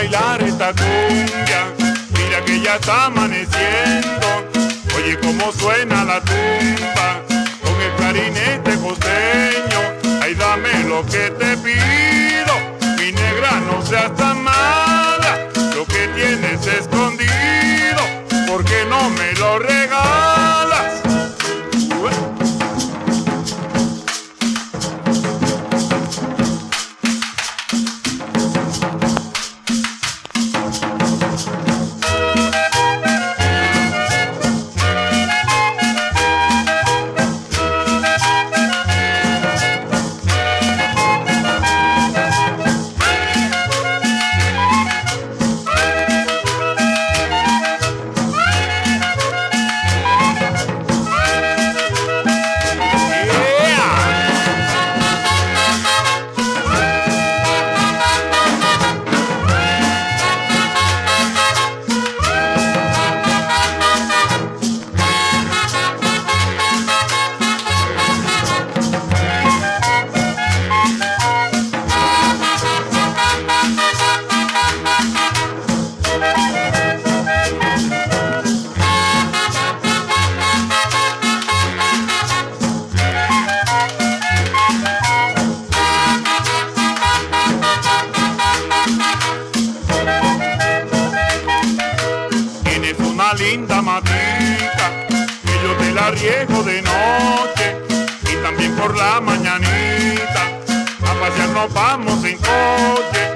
bailar esta cumbia. Mira que ya está amaneciendo. Oye cómo suena la tumba con el clarinete costeño. Ay, dame lo que te pido, mi negra, no seas tan mala. Lo que tienes escondido, ¿por qué no me lo regalas? Linda matita, que yo te la riego de noche y también por la mañanita. A pasear nos vamos en coche.